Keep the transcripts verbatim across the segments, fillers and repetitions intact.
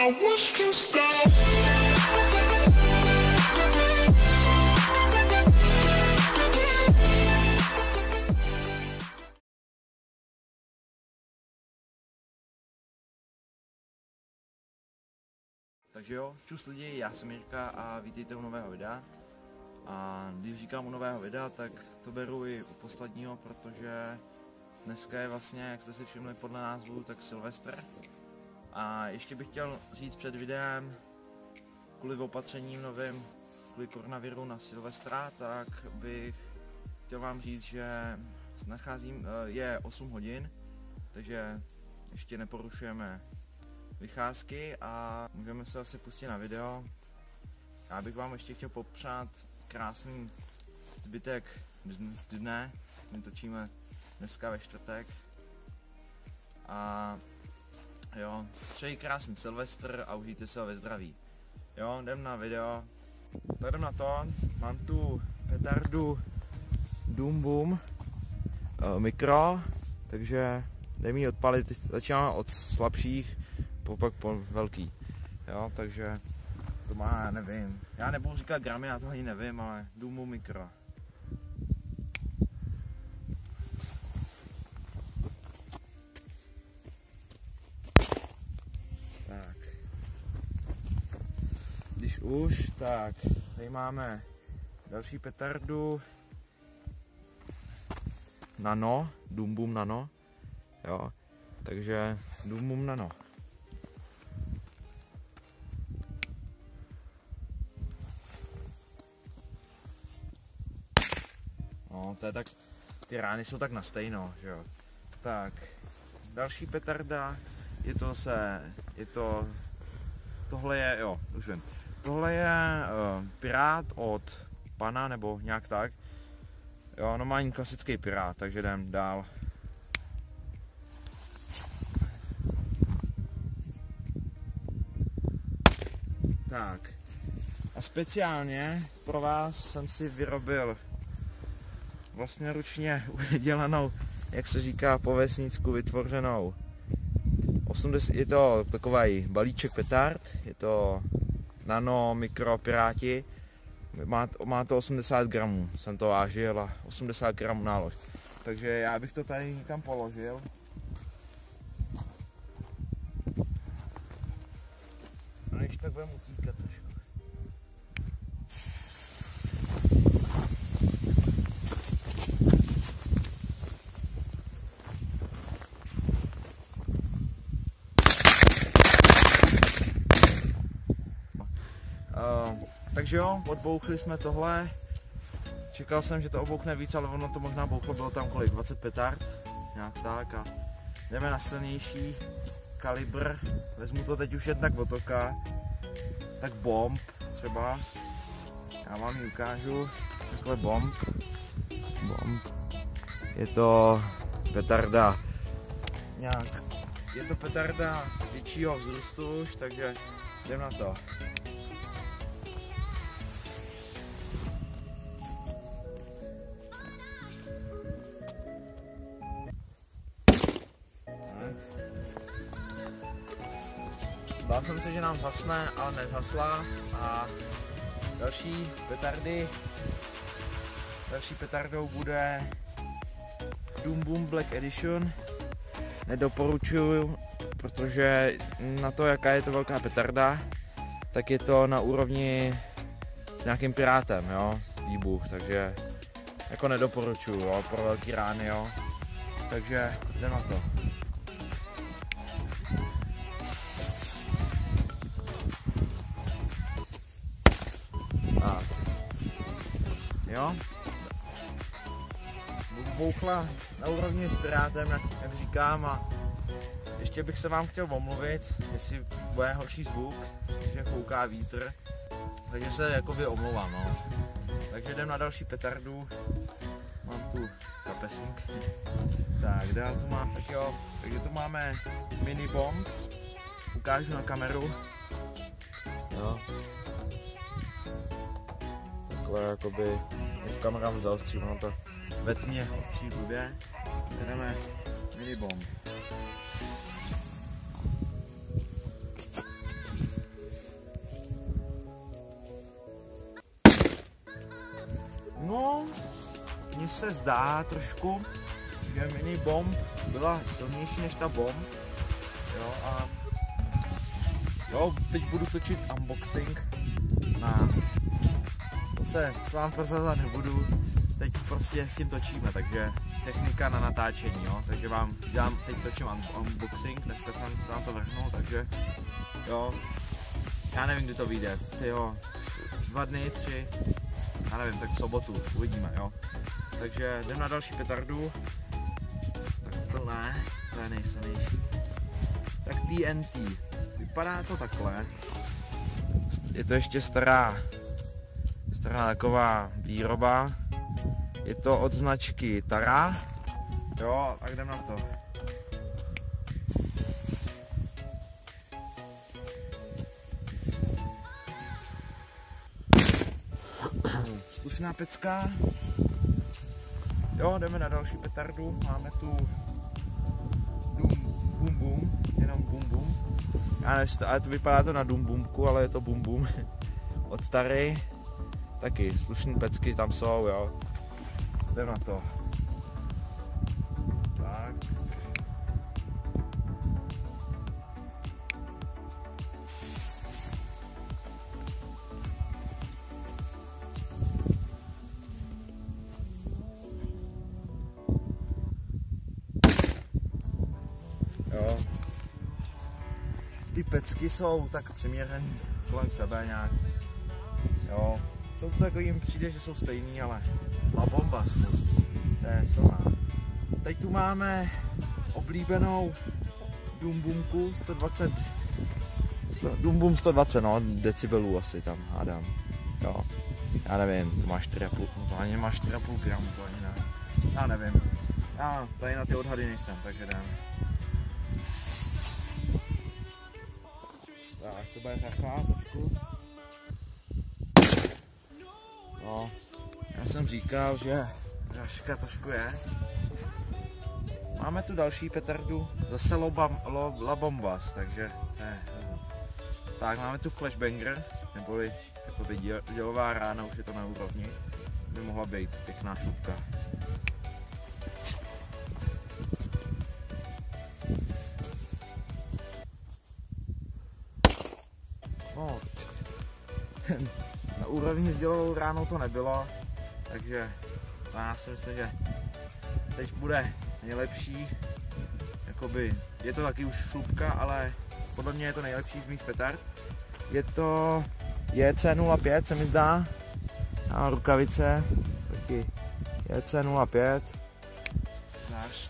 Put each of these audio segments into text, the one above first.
wish to stop. Takže jo, čus lidi, já jsem Jirka a vítejte u nového videa. A když říkám u nového videa, tak to beru i u posledního, protože dneska je vlastně, jak jste si všimli podle názvu, tak Silvestr. A ještě bych chtěl říct před videem, kvůli opatřením novým, kvůli koronaviru na Silvestra, tak bych chtěl vám říct, že nacházím, je osm hodin, takže ještě neporušujeme vycházky a můžeme se asi pustit na video. Já bych vám ještě chtěl popřát krásný zbytek dne, my točíme dneska ve čtvrtek. A jo, přeji krásný Silvestr a užijte se ho ve zdraví. Jo, jdem na video. Tak jdem na to, mám tu petardu Doom Boom uh, mikro, takže jdeme ji odpalit, začínáme od slabších, pak po velký, jo, takže to má, já nevím, já nebudu říkat gramy, já to ani nevím, ale Doom mikro. Tak, když už, tak tady máme další petardu Nano, Doom Boom Nano, jo, takže Doom Boom Nano. No, to je tak, ty rány jsou tak na stejno, že jo. Tak, další petarda, je to se, je to, tohle je, jo, už vím. Tohle je uh, pirát od pana, nebo nějak tak. Jo, normální klasický pirát, takže jdem dál. Tak, a speciálně pro vás jsem si vyrobil vlastně ručně udělanou, jak se říká po vesnicku, vytvořenou osmdesát, je to takový balíček petard, je to nano mikro piráti, má, má to osmdesát gramů, jsem to vážil a osmdesát gramů nálož, takže já bych to tady někam položil. A než tak budeme utíkat trošku. Uh, takže jo, odbouchli jsme tohle, čekal jsem, že to obouchne víc, ale ono to možná bouchlo, bylo tam kolik, dvacet petard, nějak tak, a jdeme na silnější kalibr, vezmu to teď už jednak otoka, tak bomb třeba, já vám ji ukážu, takhle bomb, bomb, je to petarda nějak, je to petarda většího vzrůstu už, takže jdem na to. Bál jsem se, že nám zhasne, ale nezhasla a další petardy, další petardou bude Doom Boom Black Edition. Nedoporučuju, protože na to, jaká je to velká petarda, tak je to na úrovni s nějakým pirátem, jo, výbuch, takže jako nedoporučuju, jo, pro velký rány, jo, takže jdem na to. Jo, bouchla na úrovni s pirátem, jak, jak říkám, a ještě bych se vám chtěl omluvit, jestli bude horší zvuk, když fouká vítr, takže se jakoby omlouvám, no. Takže jdem na další petardu, mám tu kapesník, tak dál tu mám, tak jo, takže tu máme mini bomb, ukážu na kameru, jo. Takové jakoby, než kamera mu zaostří, ono to ve tmě ostří blbě. Jdeme mini bomb. se zdá trošku, že mini bomb byla silnější než ta bomb. Jo, a jo, teď budu točit unboxing na... Zase, to vám prozrazovat nebudu, teď prostě s tím točíme, takže technika na natáčení, jo, takže vám dělám, teď točím unboxing, dneska jsem se na to vrhnul, takže jo, já nevím, kdy to vyjde, jo, dva dny, tři, já nevím, tak v sobotu, uvidíme, jo, takže jdem na další petardu, tak to ne, to je nejsilnější, tak T N T, vypadá to takhle, je to ještě stará, stará taková výroba, je to od značky Tara, jo, tak jdem na to. Slušná pecka. Jo, jdeme na další petardu, máme tu Dum Bum Bum, jenom Bum Bum. Já nevím, ale to vypadá to na Dum Bumku, ale je to Bum Bum od Tary. Taky slušný pecky tam jsou, jo. Jdem na to. Tak. Jo. Ty pecky jsou tak přiměřený kolem sebe nějak. Jo. Jsou to takový, jim přijde, že jsou stejný, ale La Bomba, to je silná. Teď tu máme oblíbenou Dum Bumku sto dvacet, Dum Bum sto dvacet, no, decibelů asi tam hádám, jo. Já nevím, to má čtyři a půl, no to ani má čtyři a půl gramu, to ani ne. Já nevím, já tady na ty odhady nejsem, takže jdem. Tak, to bude taková trošku. No, já jsem říkal, že dražka trošku je. Máme tu další petardu, zase Lobam, lo, La Bombas, takže to je hrozný. Tak, máme tu Flashbanger, neboli jakoby děl, dělová rána, už je to na úrovni, by mohla být pěkná šlupka. No, na úrovni s dělovou ránou to nebylo, takže já si myslím, že teď bude nejlepší, jakoby, je to taky už šlupka, ale podle mě je to nejlepší z mých petard. Je to J C nula pět, se mi zdá, já mám rukavice, taky J C nula pět. Náš.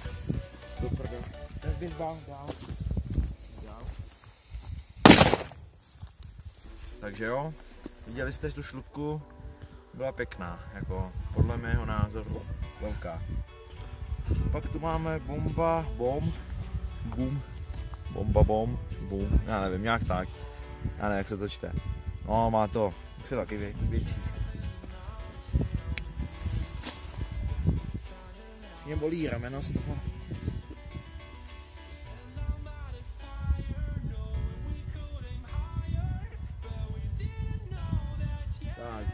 Takže jo, viděli jste tu šlupku, byla pěkná, jako podle mého názoru velká. Pak tu máme bomba, bom, bum, bomba, bom, bum, já nevím, nějak tak, já nevím, jak se to čte. No, má to, už je taky vě, větší. Už mě bolí rameno z toho. Tak.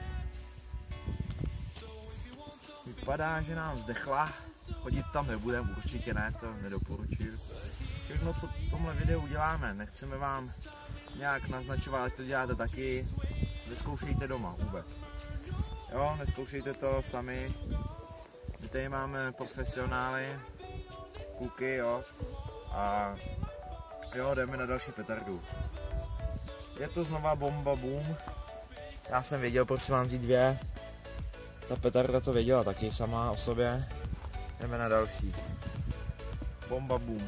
Vypadá, že nám zdechla. Chodit tam nebudeme, určitě ne, to nedoporučuji. Všechno, co v tomhle videu uděláme, nechceme vám nějak naznačovat, ať to děláte taky. Neskoušejte doma vůbec. Jo, neskoušejte to sami. My tady máme profesionály, kluky, jo. A jo, jdeme na další petardu. Je to znova bomba boom. Já jsem věděl, proč si mám vzít dvě. Ta petarda to věděla taky sama o sobě. Jdeme na další. Bomba boom.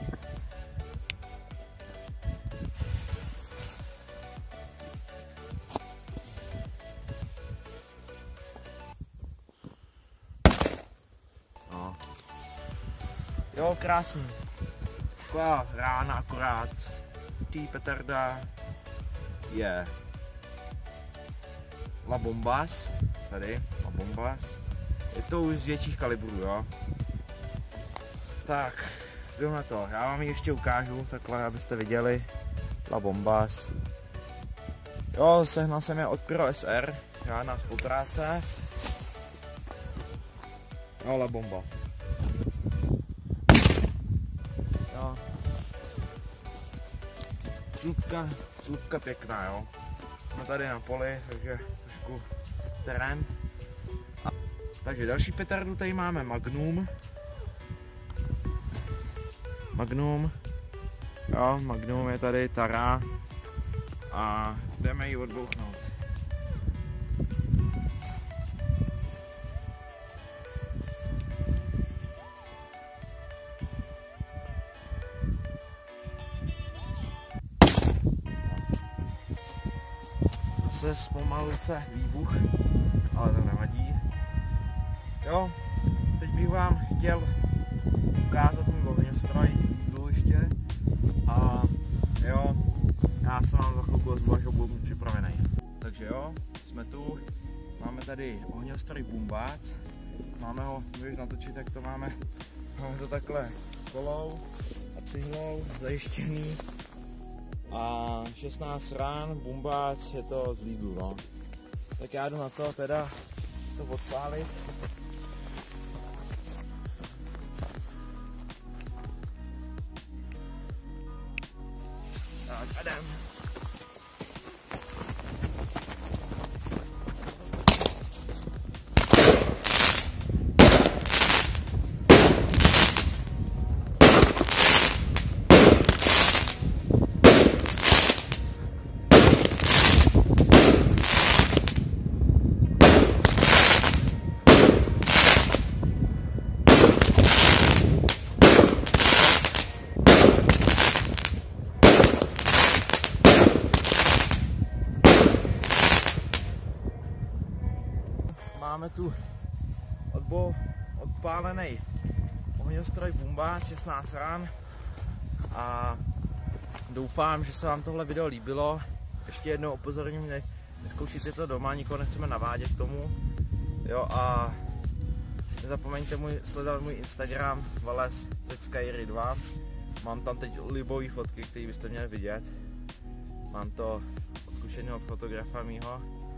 No. Jo, krásný. Taková rána akorát. Tý petarda je La Bombas. Tady, La Bombas. Je to už z větších kalibrů, jo. Tak, jdeme na to. Já vám ji ještě ukážu, takhle, abyste viděli. La Bombas. Jo, sehnal jsem je od Pro S R. Žádná spolupráce. Ale bomba. Jo. Slupka, slupka pěkná, jo. Jsme tady na poli, takže trošku terén. A, takže další petardu tady máme Magnum. Magnum. Jo, Magnum je tady Tara. A jdeme ji odbouchnout. Zase zpomalil se výbuch, ale to nevadí. Jo, teď bych vám chtěl ukázat můj ohňostroj z Lidlu ještě. A jo, já se vám za chvilku ozvu, až ho budu připravený. Takže jo, jsme tu, máme tady ohňostroj Bumbác. Máme ho, můžeš natočit, jak to máme. Máme to takhle kolou a cihlou zajištěný. A šestnáct rán, Bumbác, je to z Lidlu, no. Tak já jdu na to teda to odpálit. Tak a jdem. Máme tu odbo, odpálený ohňostroj Bumbác, šestnáct rán a doufám, že se vám tohle video líbilo. Ještě jednou upozorním, ne, neskoušíte to doma, nikoho nechceme navádět k tomu. Jo, a nezapomeňte můj, sledovat můj Instagram vales tečka skyry dva. Mám tam teď libový fotky, které byste měli vidět. Mám to od zkušeného fotografa mýho.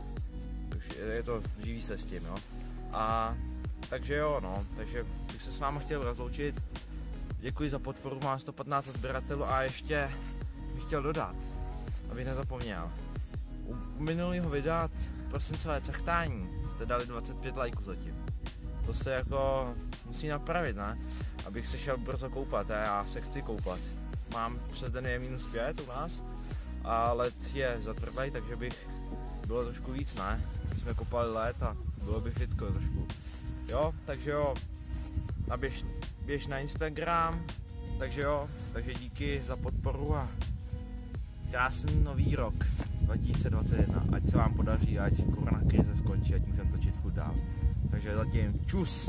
Je to, živí se s tím, jo. A takže jo, no, takže bych se s vámi chtěl rozloučit. Děkuji za podporu, mám sto patnáct odběratelů a ještě bych chtěl dodat, abych nezapomněl. U minulého videa prosincové cechtání jste dali dvacet pět lajků zatím. To se jako musí napravit, ne? Abych se šel brzo koupat, a já se chci koupat. Mám přes den je minus pět u nás a led je zatvrdlej, takže bych bylo trošku víc, ne? My jsme kopali led a bylo by fitko trošku. Jo, takže jo, naběž, běž na Instagram, takže jo, takže díky za podporu a krásný nový rok dva tisíce dvacet jedna, ať se vám podaří, ať korona krize skončí, ať můžeme točit furt dál. Takže zatím čus!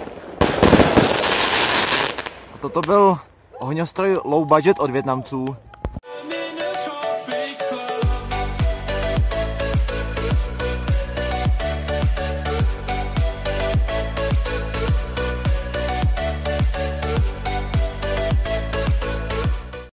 Toto byl ohňostroj low budget od Vietnamců.